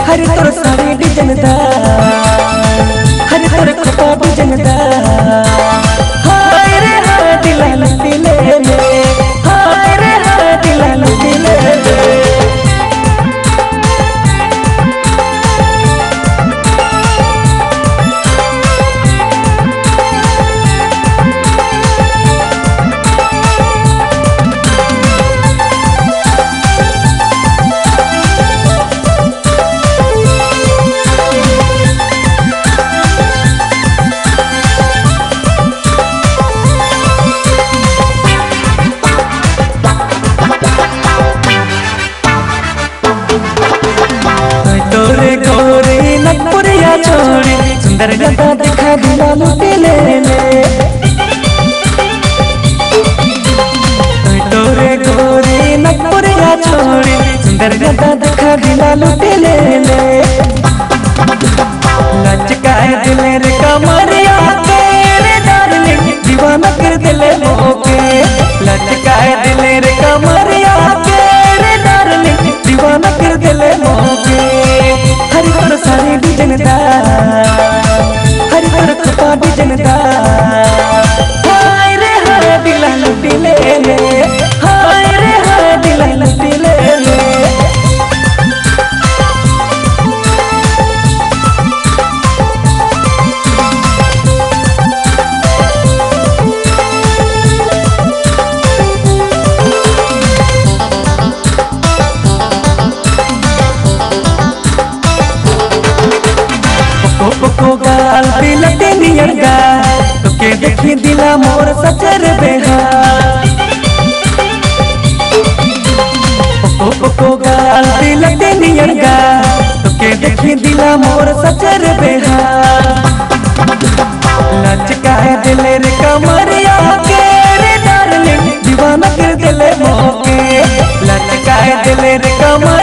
हर तोर साड़ी डिजाइन दा हर तोर खोपा डिजाइन दा हाय रे हाय दिला लुटी ले हाय रे हाय दिला लुटी ले सुंदर गदा दिखा दिला लुटी ले तोरे गोरी नगपुरिया छोड़ी सुंदर गदा दिखा दिला लुटी ले लचकाए दिले रे कमरिया तेरे डार्लिंग दीवाना कर दिले मोके लचकाए दिले रे कमरिया तेरे डार्लिंग दीवाना कर दिले मोके हरी तोर साड़ी डिजाइन दा हरी तोर खोपा डिजाइन दा हाय रे हाय दिला लुटी ले हाय रे हाय दिला लुटी ले को गाल बिलते नियर गा तुके देखी दिला मोर सचर बेहा को गाल बिलते नियर गा तुके देखी दिला मोर सचर बेहा लचकाए दिले रे कमरिया के रे डार्लिंग दीवाना कर दिले मोके लचकाए दिले रे कमरिया